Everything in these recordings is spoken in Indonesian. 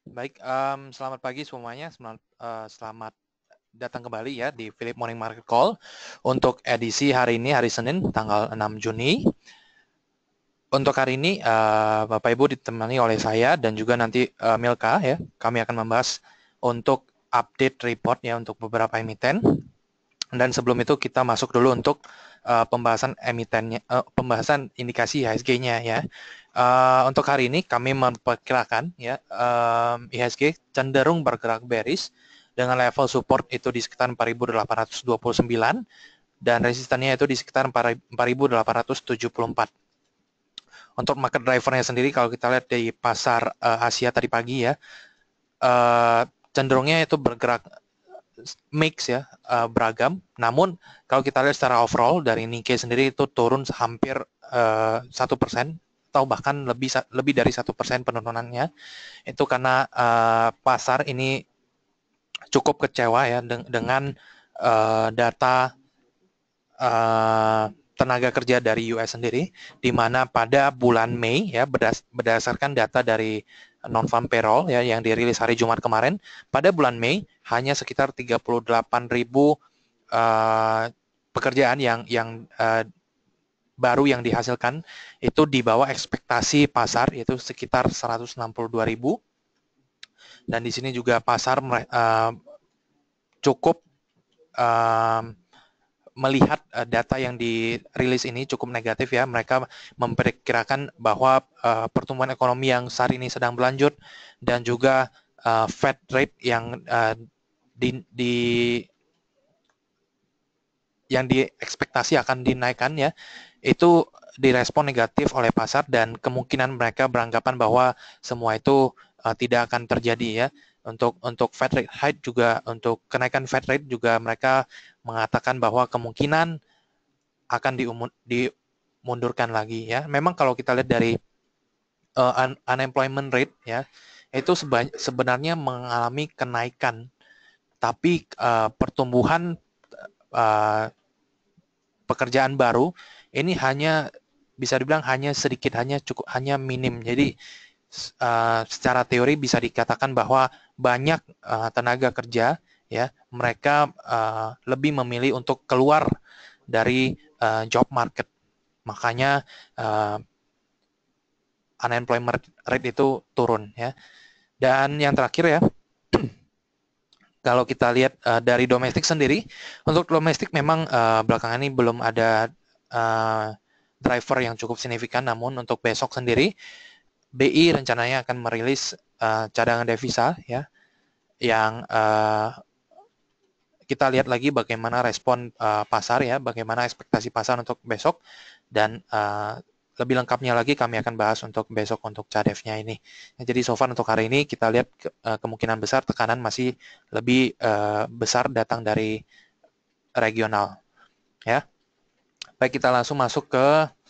Baik, selamat pagi semuanya. Selamat datang kembali ya di Philip Morning Market Call untuk edisi hari ini, hari Senin, tanggal 6 Juni. Untuk hari ini, Bapak Ibu ditemani oleh saya dan juga nanti Milka ya. Kami akan membahas untuk update report ya untuk beberapa emiten. Dan sebelum itu kita masuk dulu untuk pembahasan emitennya, pembahasan indikasi IHSG-nya ya. Untuk hari ini kami memperkirakan ya IHSG cenderung bergerak bearish dengan level support itu di sekitar 4.829 dan resistannya itu di sekitar 4.874. Untuk market drivernya sendiri kalau kita lihat di pasar Asia tadi pagi ya, cenderungnya itu bergerak mix ya, beragam. Namun kalau kita lihat secara overall dari Nikkei sendiri itu turun hampir 1% atau bahkan lebih dari 1% penurunannya. Itu karena pasar ini cukup kecewa ya dengan data tenaga kerja dari US sendiri, di mana pada bulan Mei ya berdasarkan data dari non-farm payroll ya yang dirilis hari Jumat kemarin, pada bulan Mei hanya sekitar 38.000 pekerjaan yang baru yang dihasilkan itu di bawah ekspektasi pasar yaitu sekitar 162.000, dan di sini juga pasar cukup uh, melihat data yang dirilis ini cukup negatif ya. Mereka memperkirakan bahwa pertumbuhan ekonomi yang saat ini sedang berlanjut dan juga Fed rate di yang diekspektasi akan dinaikkan ya, itu direspon negatif oleh pasar dan kemungkinan mereka beranggapan bahwa semua itu tidak akan terjadi ya. Untuk Fed rate hike juga, untuk kenaikan Fed rate juga mereka mengatakan bahwa kemungkinan akan dimundurkan lagi ya. Memang kalau kita lihat dari unemployment rate ya, itu sebenarnya mengalami kenaikan, tapi pertumbuhan uh, pekerjaan baru ini hanya bisa dibilang hanya sedikit, hanya minim. Jadi secara teori bisa dikatakan bahwa banyak tenaga kerja ya mereka lebih memilih untuk keluar dari job market. Makanya unemployment rate itu turun ya. Dan yang terakhir ya, kalau kita lihat dari domestik sendiri, untuk domestik memang belakangan ini belum ada uh, driver yang cukup signifikan, namun untuk besok sendiri BI rencananya akan merilis cadangan devisa ya, yang kita lihat lagi bagaimana respon pasar ya, bagaimana ekspektasi pasar untuk besok, dan lebih lengkapnya lagi kami akan bahas untuk besok untuk CADEV-nya ini. Jadi so far untuk hari ini kita lihat kemungkinan besar tekanan masih lebih besar datang dari regional ya. Baik, kita langsung masuk ke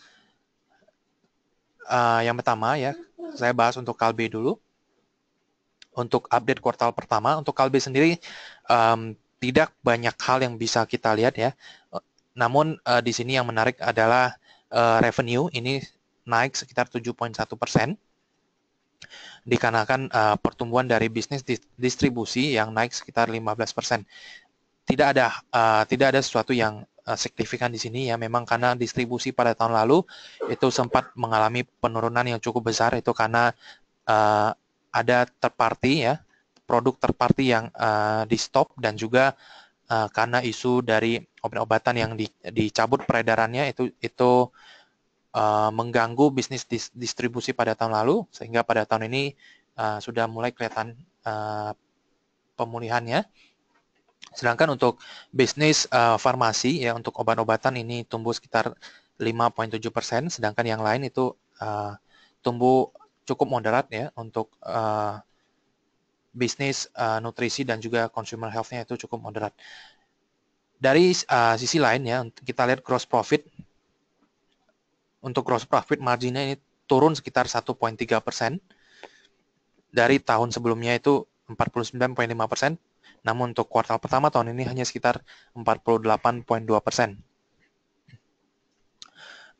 yang pertama ya. Saya bahas untuk Kalbe dulu. Untuk update kuartal pertama, untuk Kalbe sendiri tidak banyak hal yang bisa kita lihat ya. Namun di sini yang menarik adalah revenue ini naik sekitar 7,1%, dikarenakan pertumbuhan dari bisnis distribusi yang naik sekitar 15%. Tidak ada sesuatu yang signifikan di sini ya, memang karena distribusi pada tahun lalu itu sempat mengalami penurunan yang cukup besar, itu karena ada third party ya, produk third party yang di stop, dan juga karena isu dari obat-obatan yang dicabut peredarannya itu mengganggu bisnis distribusi pada tahun lalu, sehingga pada tahun ini sudah mulai kelihatan pemulihannya. Sedangkan untuk bisnis farmasi ya, untuk obat-obatan ini tumbuh sekitar 5,7%, sedangkan yang lain itu tumbuh cukup moderat ya. Untuk bisnis nutrisi dan juga consumer health-nya itu cukup moderat. Dari sisi lain ya, kita lihat gross profit. Untuk gross profit marginnya ini turun sekitar 1,3%. Dari tahun sebelumnya itu 49,5%. Namun untuk kuartal pertama tahun ini hanya sekitar 48,2%.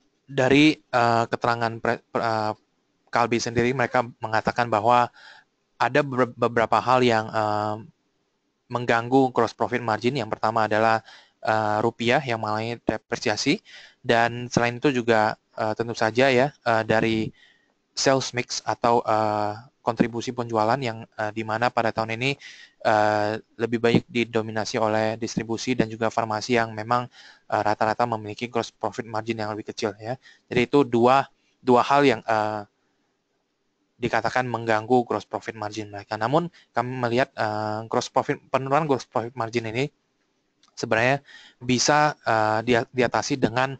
Dari keterangan Kalbi sendiri, mereka mengatakan bahwa ada beberapa hal yang mengganggu gross profit margin. Yang pertama adalah rupiah yang mengalami depresiasi, dan selain itu juga tentu saja ya dari sales mix atau kontribusi penjualan yang di mana pada tahun ini lebih banyak didominasi oleh distribusi dan juga farmasi yang memang rata-rata memiliki gross profit margin yang lebih kecil ya. Jadi itu dua hal yang dikatakan mengganggu gross profit margin mereka. Namun kami melihat penurunan gross profit margin ini sebenarnya bisa diatasi dengan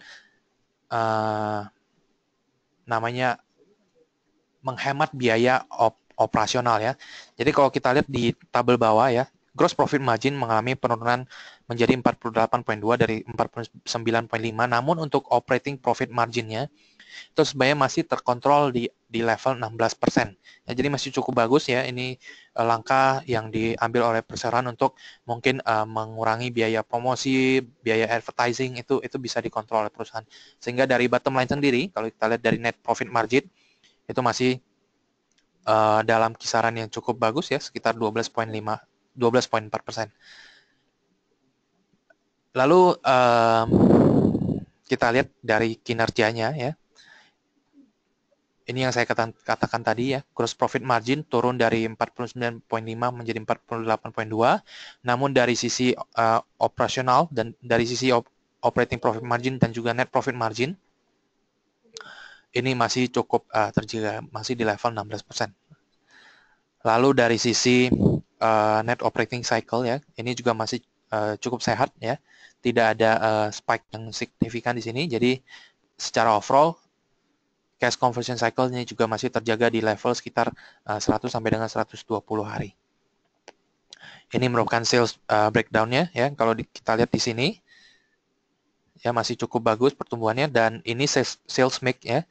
namanya menghemat biaya operasional ya. Jadi kalau kita lihat di tabel bawah ya, gross profit margin mengalami penurunan menjadi 48,2 dari 49,5, namun untuk operating profit marginnya itu sebenarnya masih terkontrol di level 16%. Ya, jadi masih cukup bagus ya. Ini langkah yang diambil oleh perseroan untuk mungkin mengurangi biaya promosi, biaya advertising itu bisa dikontrol oleh perusahaan. Sehingga dari bottom line sendiri, kalau kita lihat dari net profit margin itu masih dalam kisaran yang cukup bagus ya, sekitar 12,4%. Lalu kita lihat dari kinerjanya ya. Ini yang saya katakan tadi ya, gross profit margin turun dari 49,5 menjadi 48,2. Namun dari sisi operasional dan dari sisi operating profit margin dan juga net profit margin ini masih cukup terjaga, masih di level 16%. Lalu dari sisi net operating cycle ya, ini juga masih cukup sehat ya, tidak ada spike yang signifikan di sini. Jadi secara overall cash conversion cycle ini juga masih terjaga di level sekitar 100 sampai dengan 120 hari. Ini merupakan sales breakdown-nya ya. Kalau kita lihat di sini ya masih cukup bagus pertumbuhannya, dan ini sales mix ya.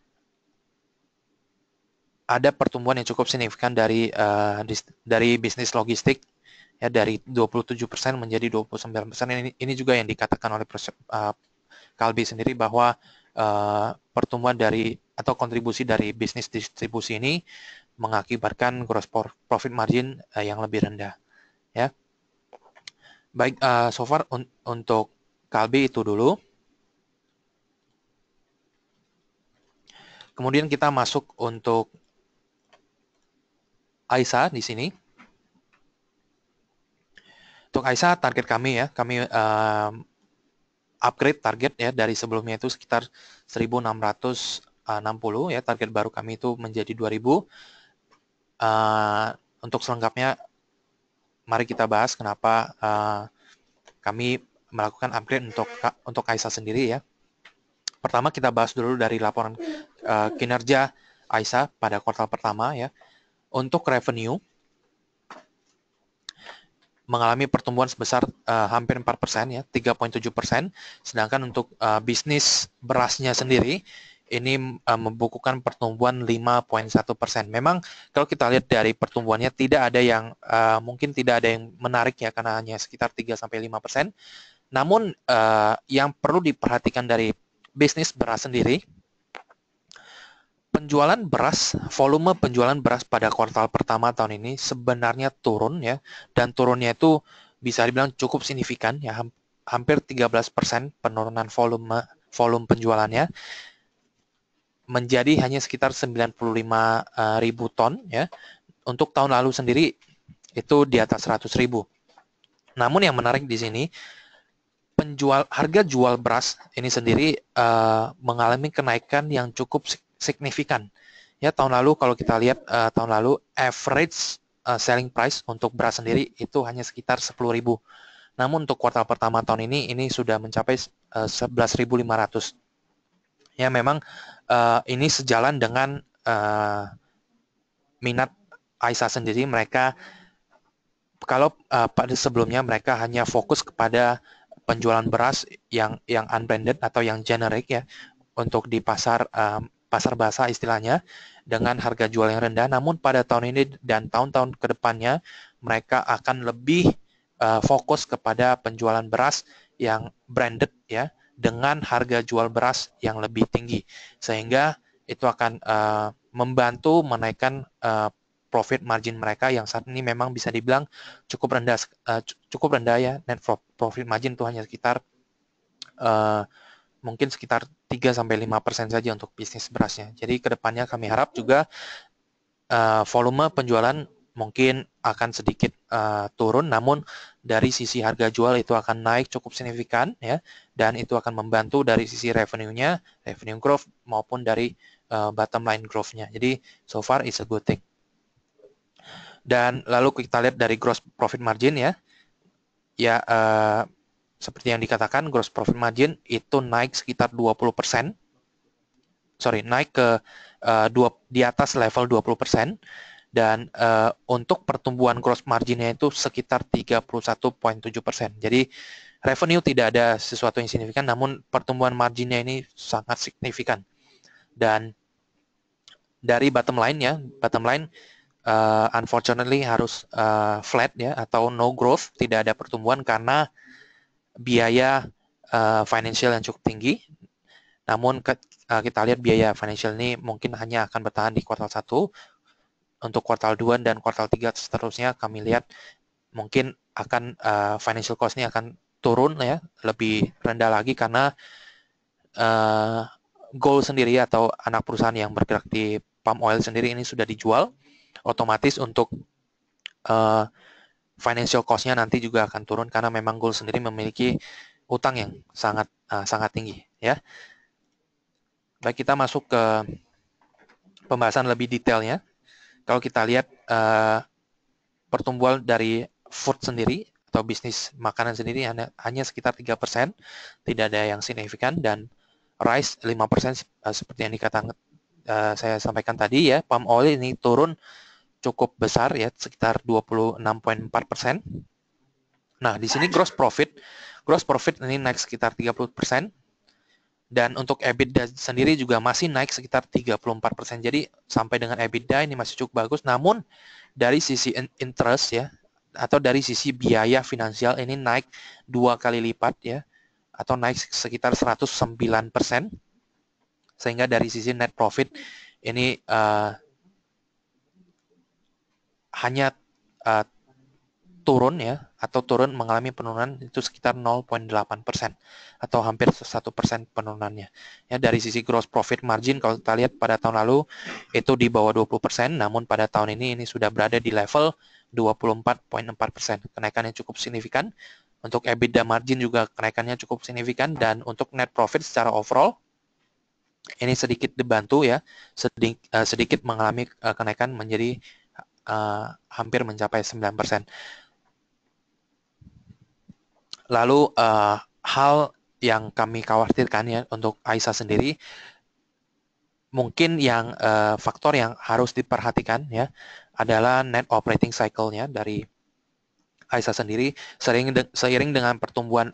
Ada pertumbuhan yang cukup signifikan dari bisnis logistik ya, dari 27% menjadi 29%. Ini juga yang dikatakan oleh Kalbi sendiri bahwa pertumbuhan dari atau kontribusi dari bisnis distribusi ini mengakibatkan gross profit margin yang lebih rendah ya. Baik, so far untuk Kalbi itu dulu. Kemudian kita masuk untuk Aisyah di sini. Untuk Aisyah target kami ya, kami upgrade target ya, dari sebelumnya itu sekitar 1.660 ya, target baru kami itu menjadi 2.000. Untuk selengkapnya mari kita bahas kenapa kami melakukan upgrade untuk Aisyah sendiri ya. Pertama kita bahas dulu dari laporan kinerja Aisyah pada kuartal pertama ya. Untuk revenue mengalami pertumbuhan sebesar hampir 4% ya, 3,7%. Sedangkan untuk bisnis berasnya sendiri ini membukukan pertumbuhan 5,1%. Memang kalau kita lihat dari pertumbuhannya tidak ada yang mungkin tidak ada yang menarik ya, karena hanya sekitar 3-5%. Namun yang perlu diperhatikan dari bisnis beras sendiri, volume penjualan beras pada kuartal pertama tahun ini sebenarnya turun ya, dan turunnya itu bisa dibilang cukup signifikan ya, hampir 13% penurunan volume penjualannya menjadi hanya sekitar 95.000 ton ya. Untuk tahun lalu sendiri itu di atas 100.000. Namun yang menarik di sini, harga jual beras ini sendiri mengalami kenaikan yang cukup signifikan. Ya, tahun lalu kalau kita lihat tahun lalu average selling price untuk beras sendiri itu hanya sekitar 10.000. Namun untuk kuartal pertama tahun ini sudah mencapai 11.500. Ya, memang ini sejalan dengan minat Aisyah sendiri. Mereka kalau pada sebelumnya mereka hanya fokus kepada penjualan beras yang unbranded atau yang generic ya, untuk di pasar basah istilahnya, dengan harga jual yang rendah. Namun pada tahun ini dan tahun-tahun kedepannya mereka akan lebih fokus kepada penjualan beras yang branded ya, dengan harga jual beras yang lebih tinggi, sehingga itu akan membantu menaikkan profit margin mereka yang saat ini memang bisa dibilang cukup rendah ya. Net profit margin itu hanya sekitar mungkin sekitar 3-5% saja untuk bisnis berasnya. Jadi kedepannya kami harap juga volume penjualan mungkin akan sedikit turun, namun dari sisi harga jual itu akan naik cukup signifikan ya, dan itu akan membantu dari sisi revenue-nya, revenue growth maupun dari bottom line growth-nya. Jadi so far it's a good thing. Dan lalu kita lihat dari gross profit margin ya, seperti yang dikatakan gross profit margin itu naik sekitar 20%. Naik ke di atas level 20%. Dan untuk pertumbuhan gross marginnya itu sekitar 31,7%. Jadi revenue tidak ada sesuatu yang signifikan, namun pertumbuhan marginnya ini sangat signifikan. Dan dari bottom line unfortunately harus flat ya, atau no growth, tidak ada pertumbuhan karena biaya financial yang cukup tinggi. Namun kita lihat biaya financial ini mungkin hanya akan bertahan di kuartal 1. Untuk kuartal 2 dan kuartal 3 seterusnya kami lihat mungkin akan financial cost ini akan turun ya, lebih rendah lagi karena goal sendiri atau anak perusahaan yang bergerak di palm oil sendiri ini sudah dijual, otomatis untuk financial cost-nya nanti juga akan turun karena memang goal sendiri memiliki utang yang sangat tinggi ya. Baik, kita masuk ke pembahasan lebih detailnya. Kalau kita lihat pertumbuhan dari food sendiri atau bisnis makanan sendiri hanya sekitar 3%, tidak ada yang signifikan, dan rice 5% seperti yang dikatakan saya sampaikan tadi ya. Palm oil ini turun cukup besar ya, sekitar 26,4%. Nah, di sini gross profit ini naik sekitar 30%. Dan untuk EBITDA sendiri juga masih naik sekitar 34%. Jadi sampai dengan EBITDA ini masih cukup bagus. Namun dari sisi interest ya, atau dari sisi biaya finansial ini naik 2 kali lipat ya, atau naik sekitar 109%. Sehingga dari sisi net profit ini hanya turun ya, atau mengalami penurunan itu sekitar 0,8% atau hampir 1% penurunannya. Ya, dari sisi gross profit margin kalau kita lihat pada tahun lalu itu di bawah 20%, namun pada tahun ini sudah berada di level 24,4%. Kenaikannya cukup signifikan. Untuk EBITDA margin juga kenaikannya cukup signifikan, dan untuk net profit secara overall ini sedikit dibantu ya, sedikit mengalami kenaikan menjadi hampir mencapai 9%. Lalu hal yang kami khawatirkan ya untuk Aisyah sendiri, mungkin yang faktor yang harus diperhatikan ya adalah net operating cycle-nya dari Aisyah sendiri. Seiring dengan pertumbuhan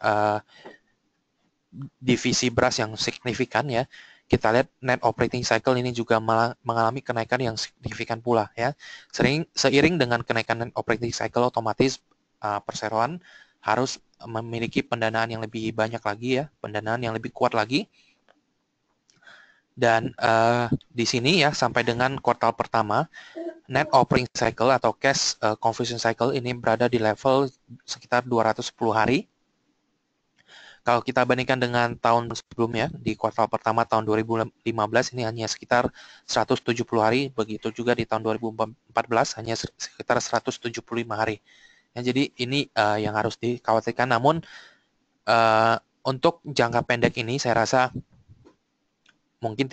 divisi beras yang signifikan ya, kita lihat net operating cycle ini juga mengalami kenaikan yang signifikan pula ya. Seiring dengan kenaikan net operating cycle, otomatis perseroan harus memiliki pendanaan yang lebih banyak lagi ya, pendanaan yang lebih kuat lagi. Dan di sini ya, sampai dengan kuartal pertama, net operating cycle atau cash conversion cycle ini berada di level sekitar 210 hari. Kalau kita bandingkan dengan tahun sebelumnya, di kuartal pertama tahun 2015 ini hanya sekitar 170 hari, begitu juga di tahun 2014 hanya sekitar 175 hari. Ya, jadi ini yang harus dikhawatirkan. Namun untuk jangka pendek ini saya rasa mungkin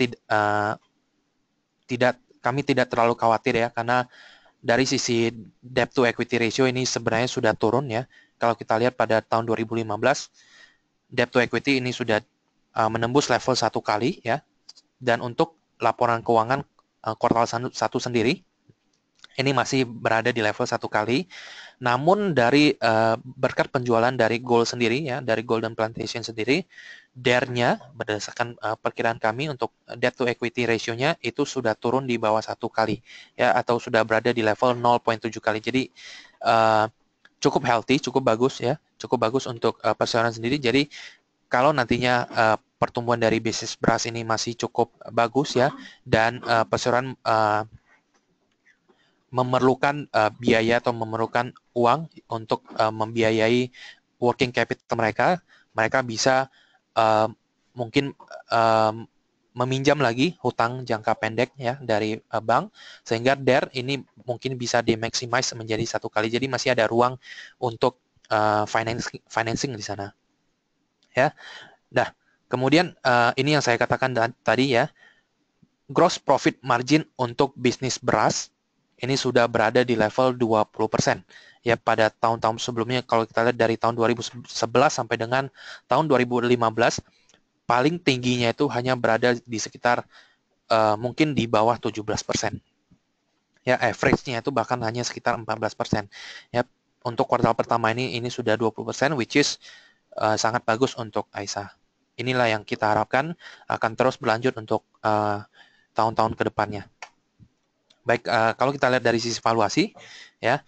kami tidak terlalu khawatir ya, karena dari sisi debt to equity ratio ini sebenarnya sudah turun ya. Kalau kita lihat pada tahun 2015, debt to equity ini sudah menembus level 1 kali ya. Dan untuk laporan keuangan kuartal 1 sendiri ini masih berada di level 1 kali. Namun dari berkat penjualan dari Gold sendiri ya, dari Golden Plantation sendiri, DER-nya berdasarkan perkiraan kami untuk debt to equity ratio-nya itu sudah turun di bawah 1 kali ya, atau sudah berada di level 0,7 kali. Jadi cukup healthy, cukup bagus ya, cukup bagus untuk perseroan sendiri. Jadi kalau nantinya pertumbuhan dari bisnis beras ini masih cukup bagus ya, dan perseroan memerlukan biaya atau memerlukan uang untuk membiayai working capital mereka, mereka bisa mungkin meminjam lagi hutang jangka pendek ya dari bank, sehingga DER ini mungkin bisa di-maximize menjadi 1 kali. Jadi masih ada ruang untuk financing di sana. Ya. Nah, kemudian ini yang saya katakan tadi ya, gross profit margin untuk bisnis beras ini sudah berada di level 20%. Ya, pada tahun-tahun sebelumnya kalau kita lihat dari tahun 2011 sampai dengan tahun 2015 paling tingginya itu hanya berada di sekitar mungkin di bawah 17%. Ya, average-nya itu bahkan hanya sekitar 14%. Ya, untuk kuartal pertama ini sudah 20%, which is sangat bagus untuk Aisyah. Inilah yang kita harapkan akan terus berlanjut untuk tahun-tahun ke depannya. Baik, kalau kita lihat dari sisi valuasi, ya,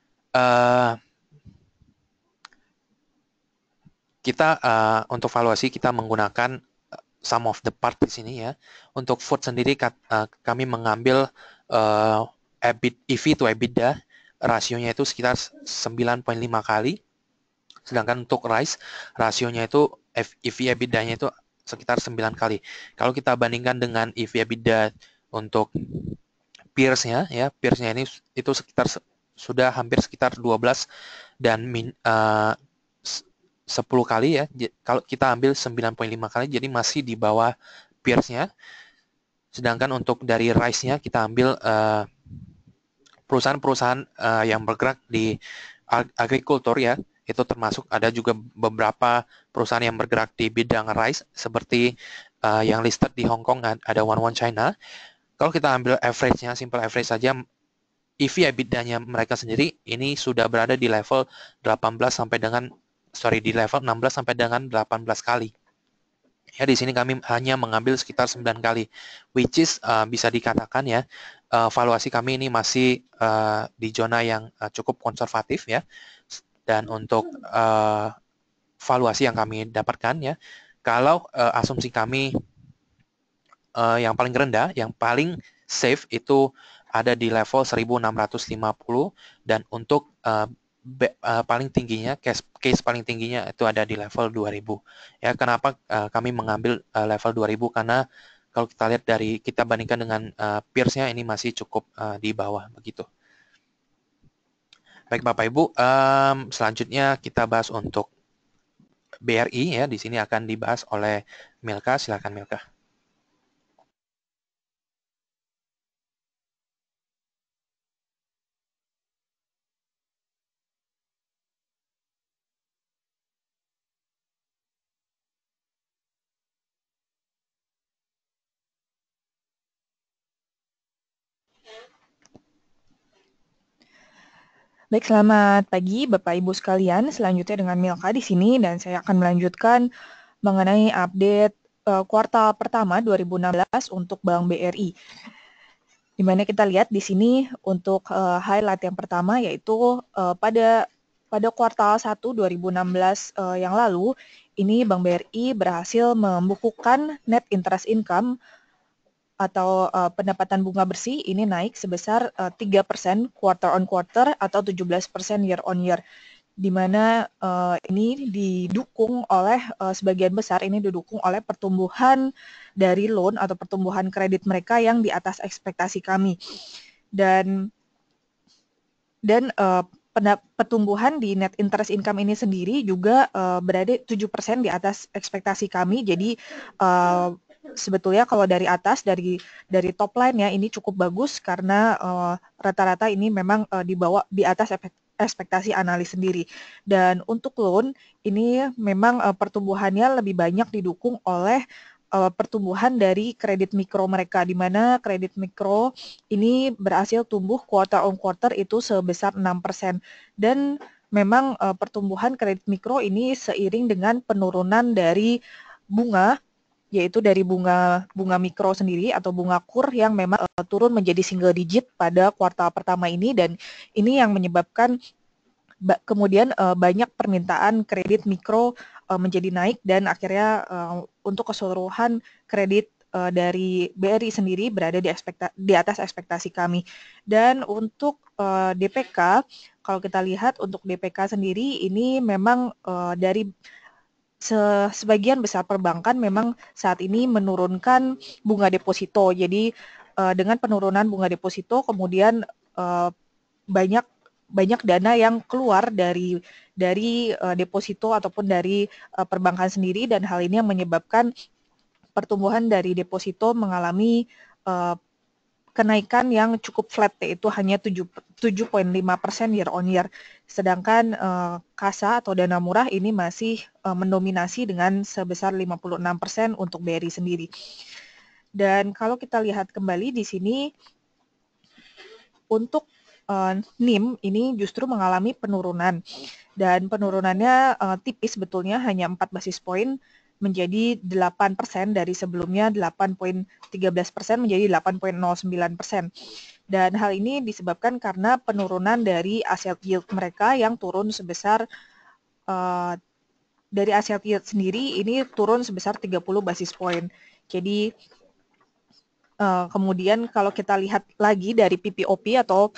kita untuk valuasi kita menggunakan sum of the part di sini ya. Untuk food sendiri kami mengambil EV to EBITDA rasionya itu sekitar 9,5 kali. Sedangkan untuk rice rasionya itu EV EBITDA-nya itu sekitar 9 kali. Kalau kita bandingkan dengan EV EBITDA untuk peers-nya ya, peers-nya ini itu sekitar sudah hampir sekitar 12 dan 10 kali ya. Kalau kita ambil 9,5 kali jadi masih di bawah peers-nya. Sedangkan untuk dari rice-nya kita ambil perusahaan-perusahaan yang bergerak di agrikultur ya, itu termasuk ada juga beberapa perusahaan yang bergerak di bidang rice seperti yang listed di Hong Kong ada One China. Kalau kita ambil average-nya, simple average saja, EV/EBITDA-nya mereka sendiri ini sudah berada di level 16 sampai dengan 18 kali. Ya, di sini kami hanya mengambil sekitar 9 kali, which is bisa dikatakan ya, valuasi kami ini masih di zona yang cukup konservatif ya. Dan untuk valuasi yang kami dapatkan ya, kalau asumsi kami yang paling rendah, yang paling safe itu ada di level 1650 dan untuk paling tingginya, case paling tingginya itu ada di level 2000. Ya, kenapa kami mengambil level 2000? Karena kalau kita lihat dari kita bandingkan dengan peers-nya ini masih cukup di bawah begitu. Baik Bapak Ibu, selanjutnya kita bahas untuk BRI ya. Di sini akan dibahas oleh Milka. Silakan Milka. Baik, selamat pagi Bapak Ibu sekalian. Selanjutnya dengan Milka di sini dan saya akan melanjutkan mengenai update kuartal pertama 2016 untuk Bank BRI. Di mana kita lihat di sini untuk highlight yang pertama yaitu pada kuartal 1 2016 yang lalu, ini Bank BRI berhasil membukukan net interest income atau pendapatan bunga bersih ini naik sebesar 3% quarter on quarter atau 17% year on year, di mana ini didukung oleh sebagian besar ini didukung oleh pertumbuhan dari loan atau pertumbuhan kredit mereka yang di atas ekspektasi kami, dan pertumbuhan di net interest income ini sendiri juga berada 7% di atas ekspektasi kami. Jadi sebetulnya kalau dari atas dari top line ya ini cukup bagus karena rata-rata ini memang di atas ekspektasi analis sendiri. Dan untuk loan ini memang pertumbuhannya lebih banyak didukung oleh pertumbuhan dari kredit mikro mereka, di mana kredit mikro ini berhasil tumbuh quarter on quarter itu sebesar 6%. Dan memang pertumbuhan kredit mikro ini seiring dengan penurunan dari bunga, yaitu dari bunga mikro sendiri atau bunga KUR yang memang turun menjadi single digit pada kuartal pertama ini, dan ini yang menyebabkan kemudian banyak permintaan kredit mikro menjadi naik, dan akhirnya untuk keseluruhan kredit dari BRI sendiri berada di atas ekspektasi kami. Dan untuk DPK, kalau kita lihat untuk DPK sendiri ini memang dari sebagian besar perbankan memang saat ini menurunkan bunga deposito. Jadi dengan penurunan bunga deposito kemudian banyak dana yang keluar dari deposito ataupun dari perbankan sendiri, dan hal ini yang menyebabkan pertumbuhan dari deposito mengalami kenaikan yang cukup flat, yaitu hanya 7,5% year on year. Sedangkan kasa atau dana murah ini masih mendominasi dengan sebesar 56% untuk BRI sendiri. Dan kalau kita lihat kembali di sini untuk NIM ini justru mengalami penurunan, dan penurunannya tipis sebetulnya, hanya 4 basis point menjadi 8% dari sebelumnya 8,13% menjadi 8,09%. Dan hal ini disebabkan karena penurunan dari asset yield mereka yang turun sebesar dari asset yield sendiri ini turun sebesar 30 basis point. Jadi kemudian kalau kita lihat lagi dari PPOP atau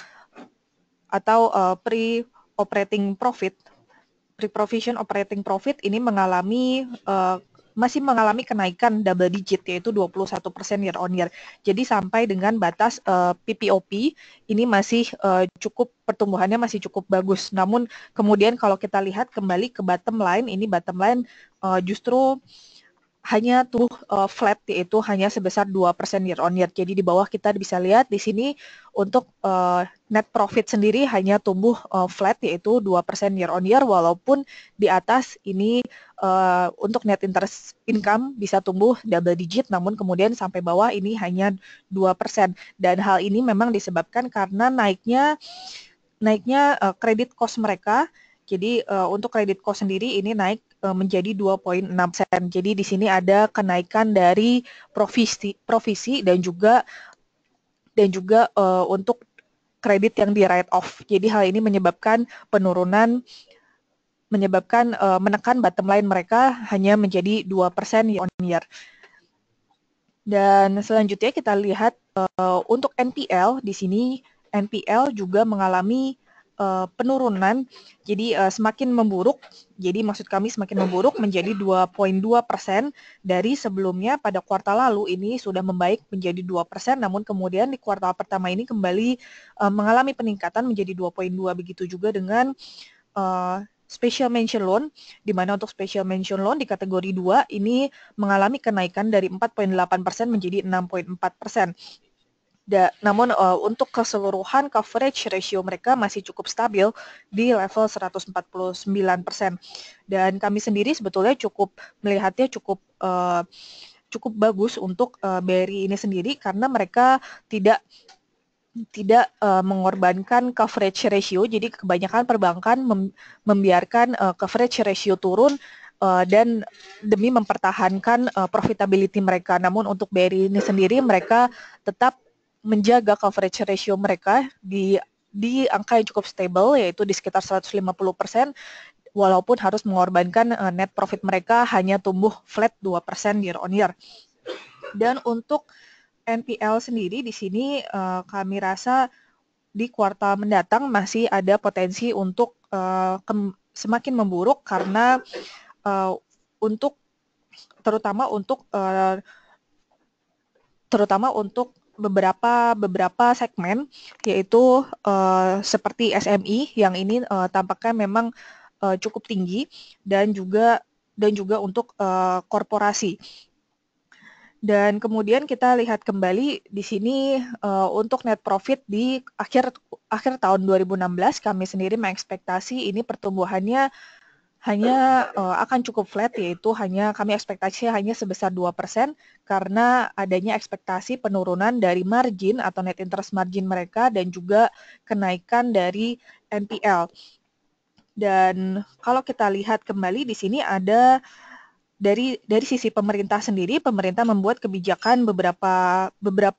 pre-operating profit, pre-provision operating profit ini masih mengalami kenaikan double digit, yaitu 21% year on year. Jadi sampai dengan batas PPOP ini masih pertumbuhannya masih cukup bagus. Namun kemudian kalau kita lihat kembali ke bottom line, ini bottom line justru hanya flat, yaitu hanya sebesar 2% year on year. Jadi di bawah kita bisa lihat di sini untuk net profit sendiri hanya tumbuh flat, yaitu 2% year on year, walaupun di atas ini untuk net interest income bisa tumbuh double digit, namun kemudian sampai bawah ini hanya 2%. Dan hal ini memang disebabkan karena naiknya kredit cost mereka. Jadi untuk kredit cost sendiri ini naik menjadi 2,6%. Jadi di sini ada kenaikan dari provisi dan juga untuk kredit yang di write off. Jadi hal ini menyebabkan menekan bottom line mereka hanya menjadi 2% year on year. Dan selanjutnya kita lihat untuk NPL, di sini NPL juga mengalami penurunan, jadi semakin memburuk. Jadi maksud kami semakin memburuk menjadi 2,2% dari sebelumnya pada kuartal lalu ini sudah membaik menjadi 2%, namun kemudian di kuartal pertama ini kembali mengalami peningkatan menjadi 2,2. Begitu juga dengan special mention loan, di mana untuk special mention loan di kategori 2 ini mengalami kenaikan dari 4,8% menjadi 6,4%. Namun untuk keseluruhan coverage ratio mereka masih cukup stabil di level 149%. Dan kami sendiri sebetulnya melihatnya cukup bagus untuk BRI ini sendiri, karena mereka tidak mengorbankan coverage ratio. Jadi kebanyakan perbankan membiarkan coverage ratio turun dan demi mempertahankan profitability mereka. Namun untuk BRI ini sendiri mereka tetap menjaga coverage ratio mereka di angka yang cukup stable, yaitu di sekitar 150%, walaupun harus mengorbankan net profit mereka hanya tumbuh flat 2% year on year. Dan untuk NPL sendiri di sini kami rasa di kuartal mendatang masih ada potensi untuk semakin memburuk, karena terutama beberapa segmen, yaitu seperti SME yang ini tampaknya memang cukup tinggi, dan juga untuk korporasi. Dan kemudian kita lihat kembali di sini untuk net profit di akhir tahun 2016, kami sendiri mengekspektasi ini pertumbuhannya hanya akan cukup flat, yaitu kami ekspektasi hanya sebesar 2%, karena adanya ekspektasi penurunan dari margin atau net interest margin mereka dan juga kenaikan dari NPL. Dan kalau kita lihat kembali di sini ada dari sisi pemerintah sendiri, pemerintah membuat kebijakan beberapa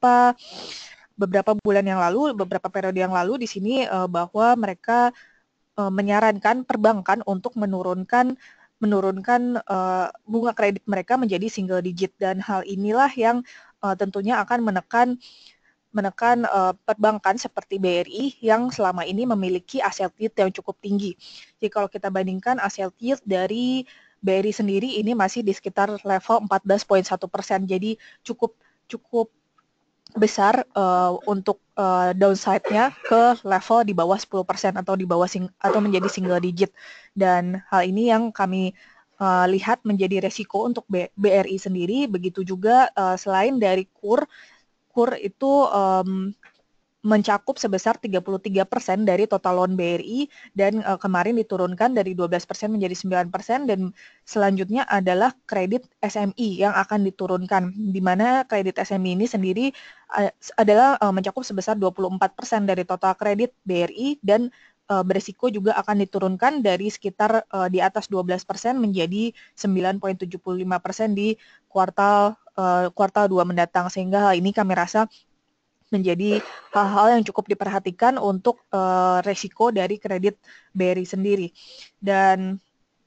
bulan yang lalu, beberapa periode yang lalu di sini bahwa mereka menyarankan perbankan untuk menurunkan menurunkan bunga kredit mereka menjadi single digit, dan hal inilah yang tentunya akan menekan perbankan seperti BRI yang selama ini memiliki asset yield yang cukup tinggi. Jadi kalau kita bandingkan asset yield dari BRI sendiri ini masih di sekitar level 14,1%. Jadi cukup besar untuk downside-nya ke level di bawah 10% atau di bawah atau menjadi single digit. Dan hal ini yang kami lihat menjadi resiko untuk BRI sendiri. Begitu juga selain dari KUR itu mencakup sebesar 33% dari total loan BRI, dan kemarin diturunkan dari 12% menjadi 9%, dan selanjutnya adalah kredit SMI yang akan diturunkan, di mana kredit SMI ini sendiri adalah mencakup sebesar 24% dari total kredit BRI, dan beresiko juga akan diturunkan dari sekitar di atas 12% menjadi 9,75% di kuartal 2 mendatang, sehingga hal ini kami rasa menjadi hal-hal yang cukup diperhatikan untuk resiko dari kredit BRI sendiri. Dan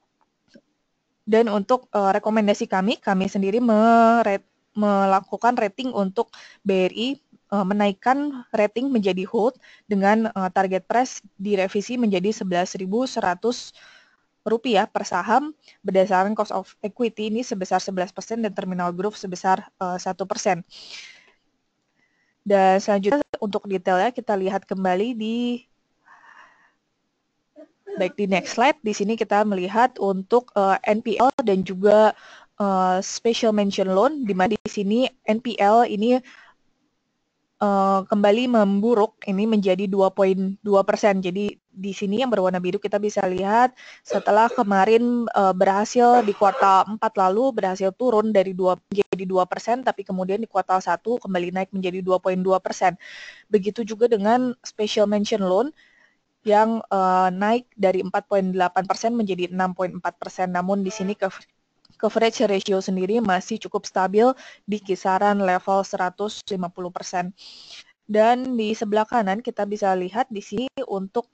untuk rekomendasi kami sendiri melakukan rating untuk BRI, menaikkan rating menjadi hold dengan target price direvisi menjadi Rp11.100 per saham berdasarkan cost of equity ini sebesar 11% dan terminal growth sebesar 1%. Dan selanjutnya untuk detailnya kita lihat kembali di next slide. Di sini kita melihat untuk NPL dan juga special mention loan, di mana di sini NPL ini kembali memburuk, ini menjadi 2,2%. Jadi di sini yang berwarna biru kita bisa lihat setelah kemarin berhasil di kuartal 4 lalu berhasil turun dari 2 menjadi 2%, tapi kemudian di kuartal 1 kembali naik menjadi 2,2%. Begitu juga dengan special mention loan yang naik dari 4,8% menjadi 6,4%. Namun di sini coverage ratio sendiri masih cukup stabil di kisaran level 150%. Dan di sebelah kanan kita bisa lihat di sini untuk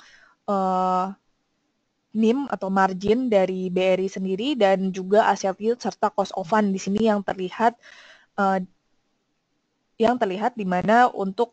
NIM atau margin dari BRI sendiri dan juga asset yield serta cost of fund di sini yang terlihat di mana untuk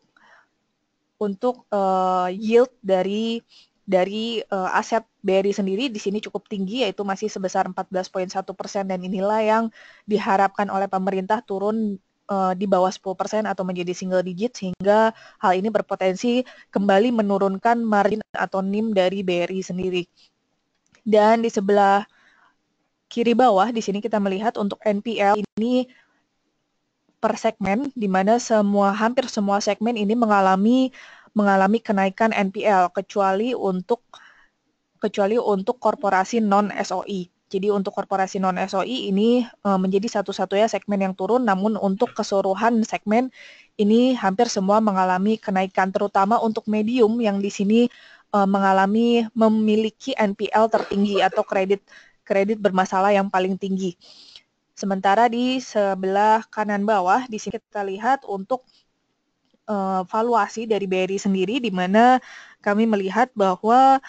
yield dari aset BRI sendiri di sini cukup tinggi, yaitu masih sebesar 14,1%, dan inilah yang diharapkan oleh pemerintah turun di bawah 10% atau menjadi single digit, sehingga hal ini berpotensi kembali menurunkan margin atau NIM dari BRI sendiri. Dan di sebelah kiri bawah di sini kita melihat untuk NPL ini per segmen, di mana hampir semua segmen ini mengalami kenaikan NPL kecuali untuk korporasi non SOI. Jadi untuk korporasi non SOI ini menjadi satu-satunya segmen yang turun, namun untuk keseluruhan segmen ini hampir semua mengalami kenaikan, terutama untuk medium yang di sini memiliki NPL tertinggi atau kredit bermasalah yang paling tinggi. Sementara di sebelah kanan bawah di sini kita lihat untuk valuasi dari BRI sendiri, di mana kami melihat bahwa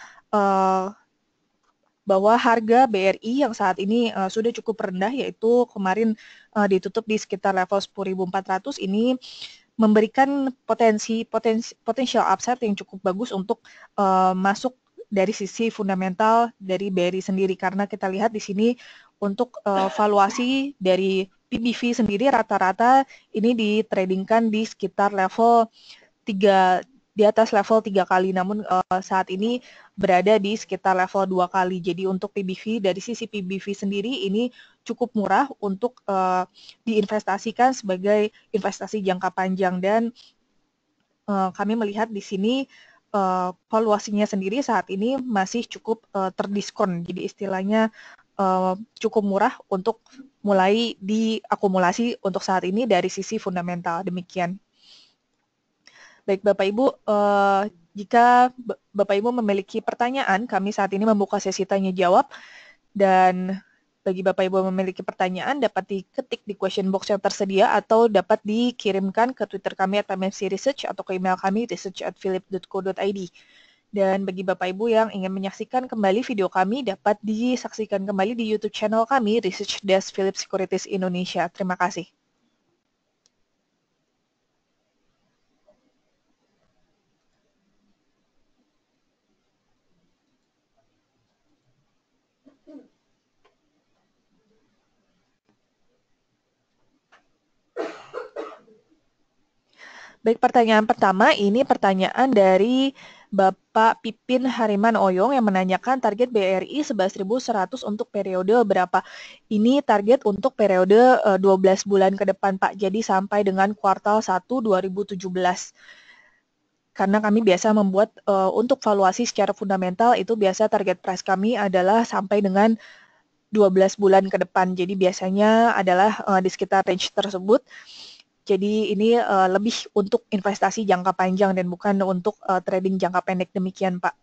harga BRI yang saat ini sudah cukup rendah, yaitu kemarin ditutup di sekitar level 10.400, ini memberikan potensial upside yang cukup bagus untuk masuk dari sisi fundamental dari BRI sendiri, karena kita lihat di sini untuk valuasi dari PBV sendiri rata-rata ini ditradingkan di sekitar level 3, di atas level 3 kali, namun saat ini berada di sekitar level 2 kali. Jadi untuk PBV, dari sisi PBV sendiri ini cukup murah untuk diinvestasikan sebagai investasi jangka panjang, dan kami melihat di sini valuasinya sendiri saat ini masih cukup terdiskon. Jadi istilahnya cukup murah untuk mulai diakumulasi untuk saat ini dari sisi fundamental. Demikian. Baik Bapak Ibu, jika Bapak Ibu memiliki pertanyaan, kami saat ini membuka sesi tanya jawab, dan bagi Bapak Ibu memiliki pertanyaan dapat diketik di question box yang tersedia atau dapat dikirimkan ke Twitter kami @MMC Research atau ke email kami research@philip.co.id. Dan bagi Bapak Ibu yang ingin menyaksikan kembali video kami dapat disaksikan kembali di YouTube channel kami Research Desk Philips Securities Indonesia. Terima kasih. Baik, pertanyaan pertama ini pertanyaan dari Bapak Pipin Hariman Oyong yang menanyakan target BRI 11.100 untuk periode berapa? Ini target untuk periode 12 bulan ke depan, Pak. Jadi sampai dengan kuartal 1 2017. Karena kami biasa membuat untuk valuasi secara fundamental itu biasa target price kami adalah sampai dengan 12 bulan ke depan. Jadi biasanya adalah di sekitar range tersebut. Jadi ini lebih untuk investasi jangka panjang dan bukan untuk trading jangka pendek demikian, Pak.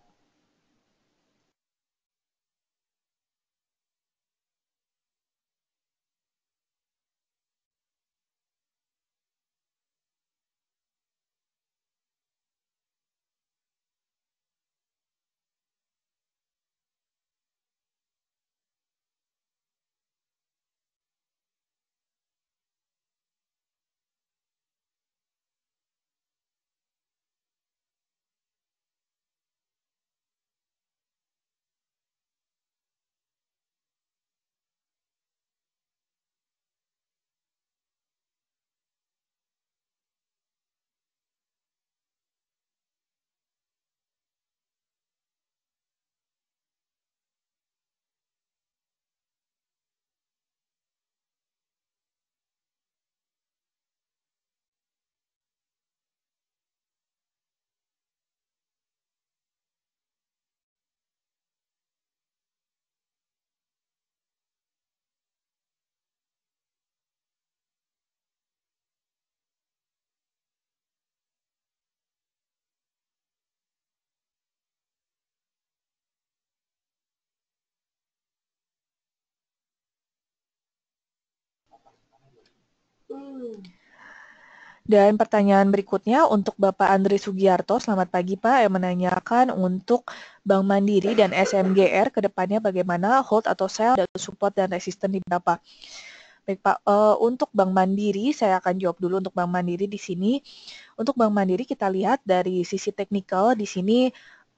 Dan pertanyaan berikutnya untuk Bapak Andri Sugiarto, selamat pagi Pak, yang menanyakan untuk Bank Mandiri dan SMGR ke depannya bagaimana hold atau sell dan support dan resisten di berapa. Baik Pak, untuk Bank Mandiri saya akan jawab dulu untuk Bank Mandiri di sini. Untuk Bank Mandiri kita lihat dari sisi teknikal di sini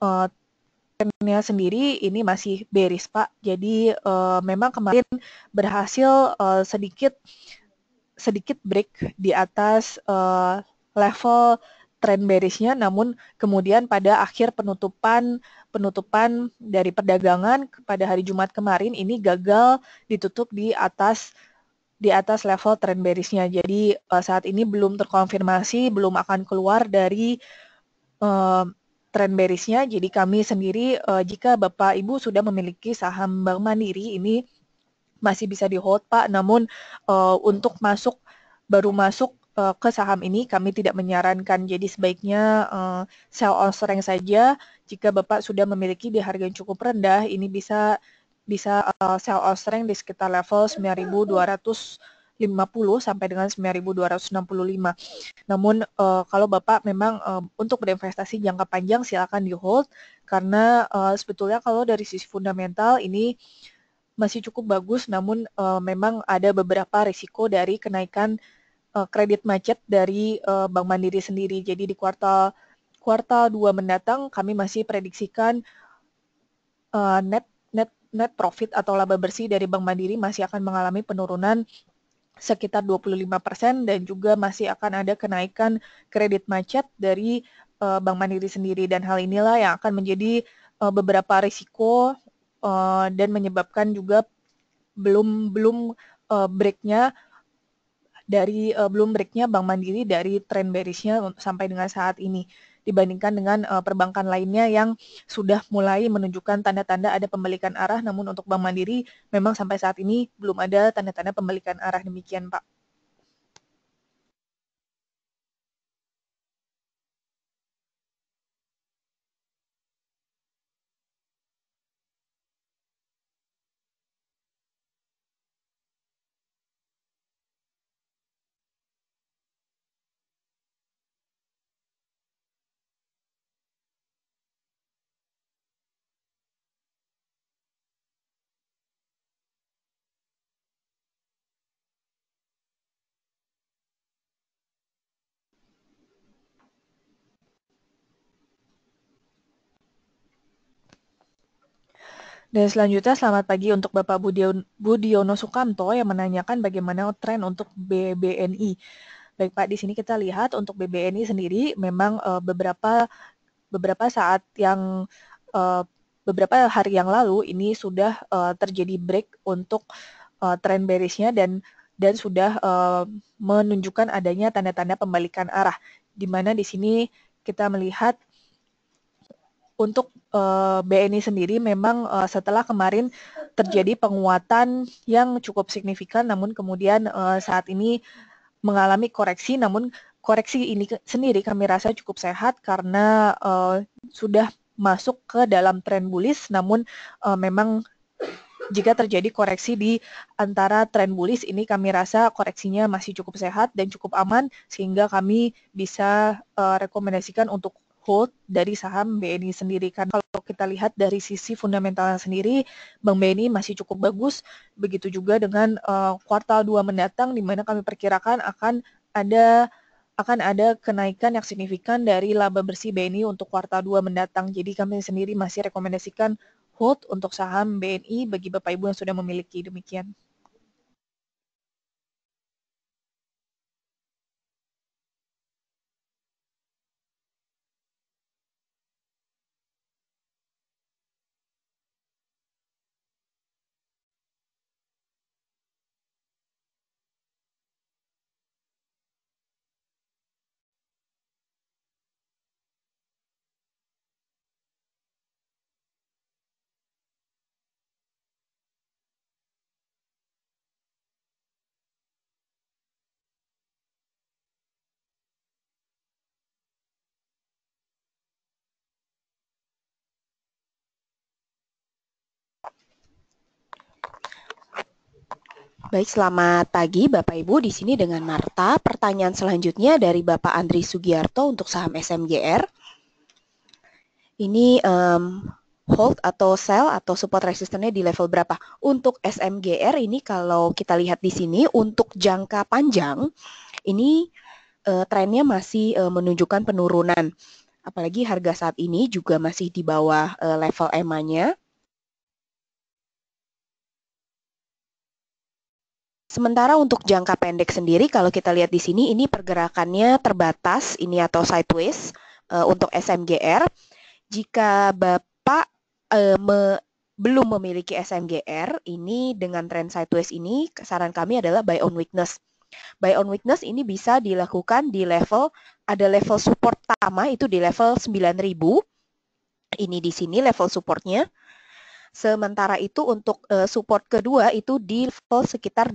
trennya sendiri ini masih bearish Pak. Jadi memang kemarin berhasil sedikit break di atas level trend bearishnya, namun kemudian pada akhir penutupan dari perdagangan pada hari Jumat kemarin ini gagal ditutup di atas level trend bearishnya. Jadi saat ini belum terkonfirmasi, belum akan keluar dari trend bearishnya. Jadi kami sendiri jika Bapak Ibu sudah memiliki saham Bank Mandiri ini masih bisa di hold Pak, namun untuk baru masuk ke saham ini kami tidak menyarankan. Jadi sebaiknya sell on strength saja. Jika Bapak sudah memiliki di harga yang cukup rendah, ini bisa sell on strength di sekitar level 9.250 sampai dengan 9.265. Namun kalau Bapak memang untuk berinvestasi jangka panjang silakan di hold karena sebetulnya kalau dari sisi fundamental ini masih cukup bagus, namun memang ada beberapa risiko dari kenaikan kredit macet dari Bank Mandiri sendiri. Jadi di kuartal 2 mendatang kami masih prediksikan net profit atau laba bersih dari Bank Mandiri masih akan mengalami penurunan sekitar 25% dan juga masih akan ada kenaikan kredit macet dari Bank Mandiri sendiri, dan hal inilah yang akan menjadi beberapa risiko dan menyebabkan juga belum breaknya Bank Mandiri dari trend bearishnya sampai dengan saat ini dibandingkan dengan perbankan lainnya yang sudah mulai menunjukkan tanda-tanda ada pembalikan arah, namun untuk Bank Mandiri memang sampai saat ini belum ada tanda-tanda pembalikan arah demikian Pak. Dan selanjutnya selamat pagi untuk Bapak Budiono Sukamto yang menanyakan bagaimana tren untuk BBNI. Baik Pak, di sini kita lihat untuk BBNI sendiri memang beberapa saat yang beberapa hari yang lalu ini sudah terjadi break untuk tren bearishnya dan sudah menunjukkan adanya tanda-tanda pembalikan arah, di mana di sini kita melihat untuk BNI sendiri memang setelah kemarin terjadi penguatan yang cukup signifikan, namun kemudian saat ini mengalami koreksi, namun koreksi ini sendiri kami rasa cukup sehat karena sudah masuk ke dalam tren bullish, namun memang jika terjadi koreksi di antara tren bullish ini kami rasa koreksinya masih cukup sehat dan cukup aman sehingga kami bisa rekomendasikan untuk hold dari saham BNI sendiri. Kan kalau kita lihat dari sisi fundamentalnya sendiri, Bank BNI masih cukup bagus. Begitu juga dengan kuartal 2 mendatang di mana kami perkirakan akan ada kenaikan yang signifikan dari laba bersih BNI untuk kuartal 2 mendatang. Jadi kami sendiri masih rekomendasikan hold untuk saham BNI bagi Bapak Ibu yang sudah memiliki. Demikian. Baik, selamat pagi Bapak Ibu. Di sini dengan Marta. Pertanyaan selanjutnya dari Bapak Andri Sugiarto untuk saham SMGR. Ini hold atau sell atau support resistennya di level berapa? Untuk SMGR ini kalau kita lihat di sini untuk jangka panjang ini trennya masih menunjukkan penurunan. Apalagi harga saat ini juga masih di bawah level EMA-nya. Sementara untuk jangka pendek sendiri, kalau kita lihat di sini, ini pergerakannya terbatas, ini atau sideways untuk SMGR. Jika Bapak belum memiliki SMGR, ini dengan trend sideways ini, saran kami adalah buy on weakness. Buy on weakness ini bisa dilakukan di level, ada level support pertama itu di level 9.000. Ini di sini level supportnya. Sementara itu untuk support kedua itu di level sekitar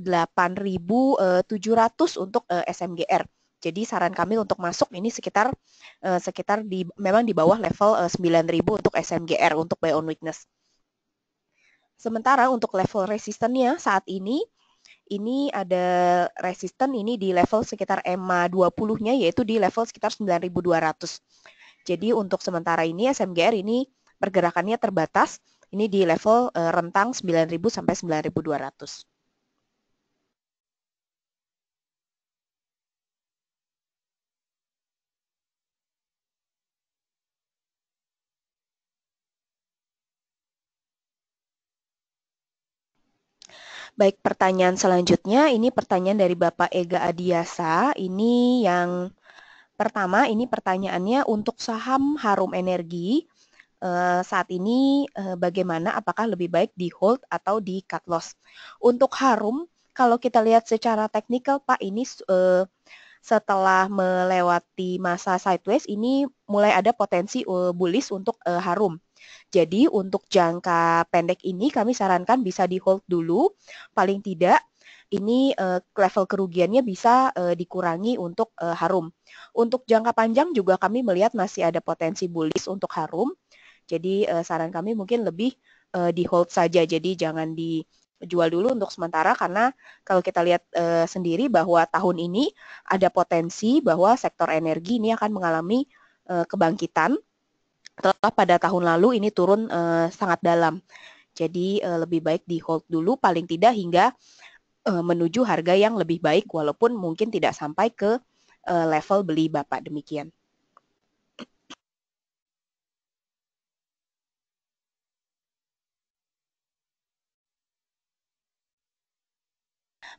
8.700 untuk SMGR. Jadi saran kami untuk masuk ini sekitar memang di bawah level 9.000 untuk SMGR untuk buy on weakness. Sementara untuk level resistennya saat ini ada resisten ini di level sekitar EMA 20-nya yaitu di level sekitar 9.200. Jadi untuk sementara ini SMGR ini pergerakannya terbatas. Ini di level rentang 9.000 sampai 9.200. Baik, pertanyaan selanjutnya ini pertanyaan dari Bapak Ega Adiasa. Ini yang pertama, ini pertanyaannya untuk saham Harum Energi. Saat ini bagaimana, apakah lebih baik di hold atau di cut loss? Untuk Harum, kalau kita lihat secara teknikal Pak, ini setelah melewati masa sideways, ini mulai ada potensi bullish untuk Harum. Jadi untuk jangka pendek ini kami sarankan bisa di hold dulu, paling tidak ini level kerugiannya bisa dikurangi untuk Harum. Untuk jangka panjang juga kami melihat masih ada potensi bullish untuk Harum. Jadi saran kami mungkin lebih di hold saja, jadi jangan dijual dulu untuk sementara karena kalau kita lihat sendiri bahwa tahun ini ada potensi bahwa sektor energi ini akan mengalami kebangkitan setelah pada tahun lalu ini turun sangat dalam. Jadi lebih baik di hold dulu paling tidak hingga menuju harga yang lebih baik walaupun mungkin tidak sampai ke level beli Bapak, demikian.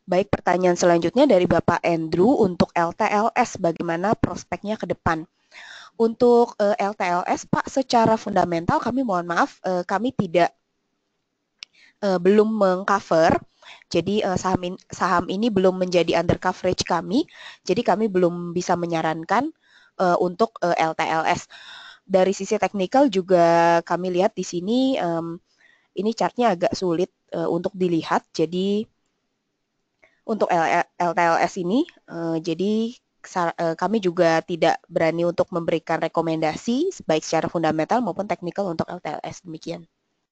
Baik, pertanyaan selanjutnya dari Bapak Andrew untuk LTLS, bagaimana prospeknya ke depan? Untuk LTLS, Pak, secara fundamental kami mohon maaf, kami belum mengcover. Jadi saham ini belum menjadi under coverage kami. Jadi kami belum bisa menyarankan untuk LTLS. Dari sisi teknikal juga kami lihat di sini ini chartnya agak sulit untuk dilihat. Jadi untuk LTLS ini, jadi kami juga tidak berani untuk memberikan rekomendasi baik secara fundamental maupun teknikal untuk LTLS, demikian.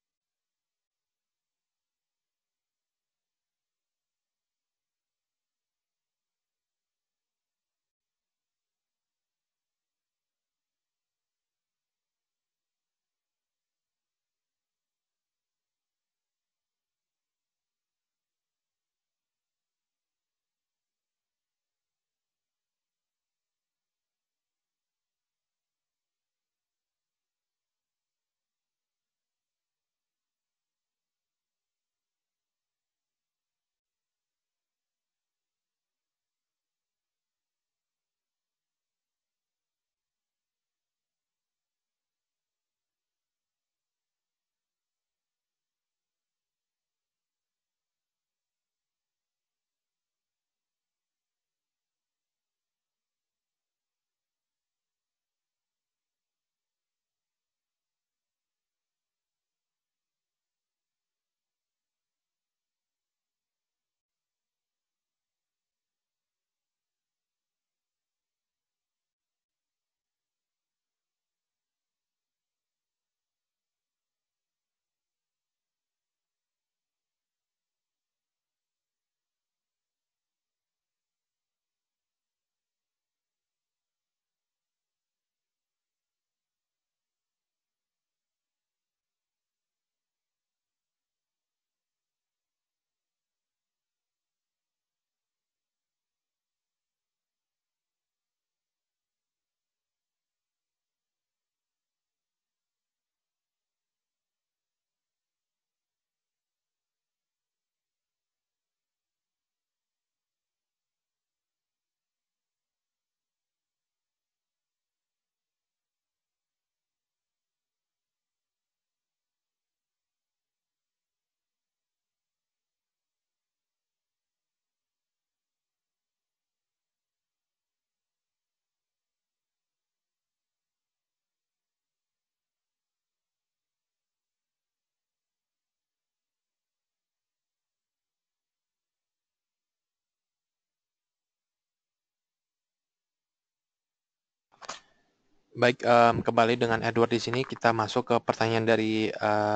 Baik, kembali dengan Edward di sini kita masuk ke pertanyaan dari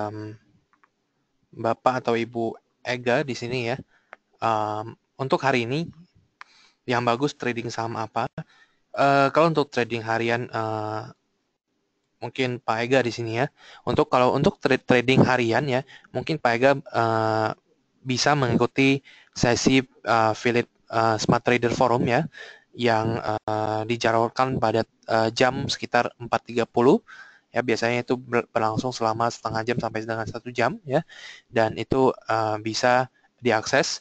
Bapak atau Ibu Ega di sini ya. Untuk hari ini yang bagus trading saham apa? Kalau untuk trading harian mungkin Pak Ega di sini ya. Kalau untuk trading harian ya, mungkin Pak Ega bisa mengikuti sesi Philip Smart Trader Forum ya, yang dijadwalkan pada jam sekitar 4.30 ya, biasanya itu berlangsung selama setengah jam sampai dengan 1 jam ya, dan itu bisa diakses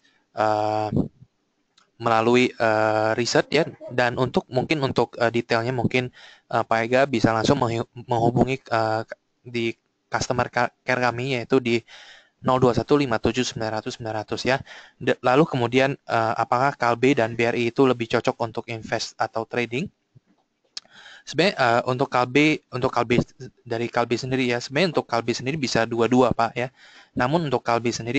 melalui riset ya, dan mungkin untuk detailnya mungkin Pak Ega bisa langsung menghubungi di customer care kami, yaitu di 02157900900 ya. Lalu kemudian apakah KALBE dan BRI itu lebih cocok untuk invest atau trading? Sebenarnya untuk KALBE dari KALBE sendiri ya, sebenarnya untuk KALBE sendiri bisa dua-dua Pak ya. Namun untuk KALBE sendiri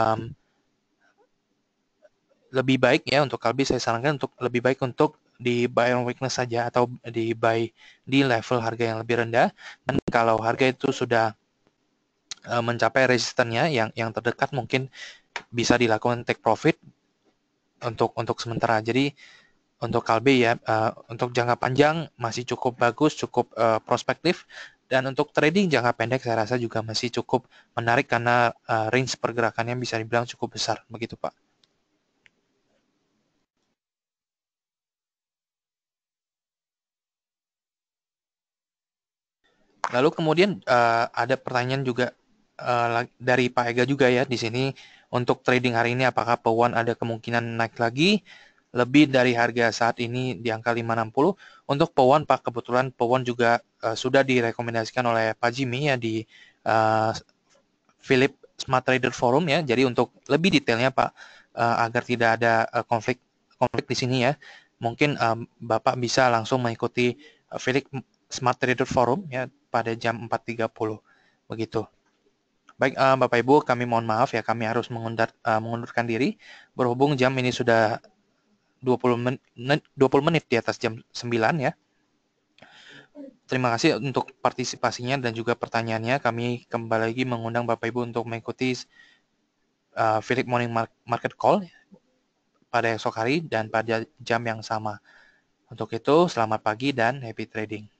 lebih baik ya, untuk KALBE saya sarankan untuk lebih baik untuk di buy on weakness saja, atau di buy di level harga yang lebih rendah. Dan kalau harga itu sudah mencapai resistennya yang terdekat, mungkin bisa dilakukan take profit untuk sementara. Jadi untuk KALBE ya, untuk jangka panjang masih cukup bagus, cukup prospektif, dan untuk trading jangka pendek saya rasa juga masih cukup menarik karena range pergerakannya bisa dibilang cukup besar, begitu Pak. Lalu kemudian ada pertanyaan juga dari Pak Ega juga ya di sini untuk trading hari ini apakah PE1 ada kemungkinan naik lagi lebih dari harga saat ini di angka 560. Untuk PE1 Pak, kebetulan PE1 juga sudah direkomendasikan oleh Pak Jimmy ya di Philip Smart Trader Forum ya. Jadi untuk lebih detailnya Pak, agar tidak ada konflik di sini ya, mungkin Bapak bisa langsung mengikuti Philip Smart Trader Forum ya pada jam 4.30 begitu. Baik Bapak Ibu, kami mohon maaf ya, kami harus mengundurkan diri berhubung jam ini sudah 20 menit di atas jam 9 ya. Terima kasih untuk partisipasinya dan juga pertanyaannya. Kami kembali lagi mengundang Bapak Ibu untuk mengikuti Philip Morning Market Call pada esok hari dan pada jam yang sama. Untuk itu, selamat pagi dan happy trading.